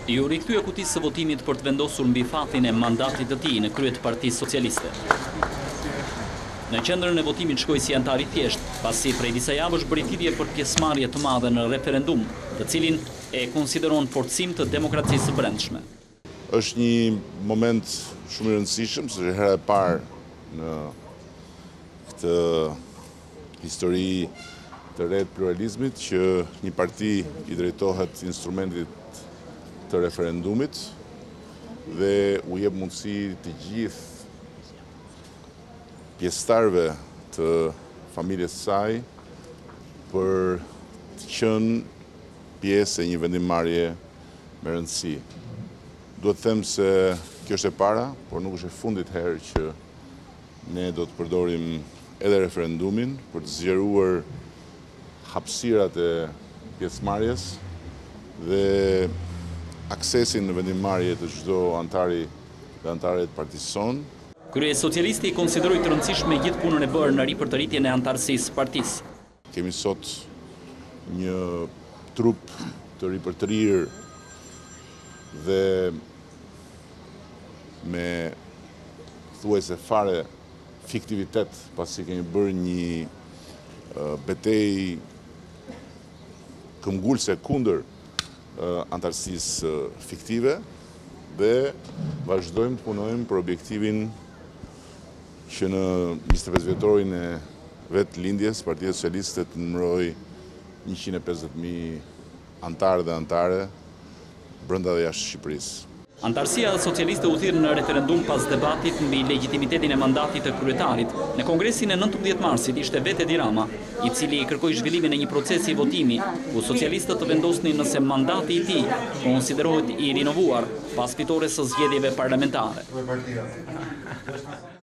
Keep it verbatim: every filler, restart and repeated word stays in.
Ju rikthye kutisë së votimit për të vendosur mbi fatin e mandatit të tij në krye të Partisë Socialiste. Në qendrën e votimit shkoi si antar i thjesht, pasi prej disa javësh bëri thirrje për pjesëmarrje të madhe në referendum, të cilin e konsideron forcim të demokracisë së brendshme. Është një moment shumë i rëndësishëm, se është hera e parë në këtë histori të re të pluralizmit që një parti i drejtohet instrumentit të referendumit dhe u jep mundësi të gjithë pjesëtarëve të familjes së saj për të qenë pjesë e një vendimmarrje me rëndësi. Duhet të them se kjo është e para, por nuk është e fundit herë që ne do të përdorim edhe referendumin për të zgjeruar hapësirat e pjesëmarrjes dhe aksesin në vendimmarrje të çdo antari dhe antare të partisë sonë. Kryesi socialisti i konsideroi të rëndësishme gjithë punën e bërë në ripërtëritjen e antarësisë së partisë. Kemi sot një trup të ripërtërir dhe me thuajse fare fiktivitet, pasi kemi bërë një uh, betejë këmbgulse kundër antarësisë fiktive dhe vazhdojmë të punojmë për objektivin që në njëzet e pesë vjetorin e vetë lindjes Partia Socialiste të numëroj njëqind e pesëdhjetë mijë antarë dhe antare brenda dhe jashtë Shqipërisë. Antarësia socialiste u thirr në referendum pas debatit mbi legjitimitetin e mandatit të kryetarit. Në kongresin e nëntëmbëdhjetë marsit ishte vetë Edi Rama, i cili kërkoi zhvillimin e një procesi votimi ku socialistët të vendosnin nëse mandati i tij konsiderohet i rinovuar pas fitores së zgjedhjeve parlamentare.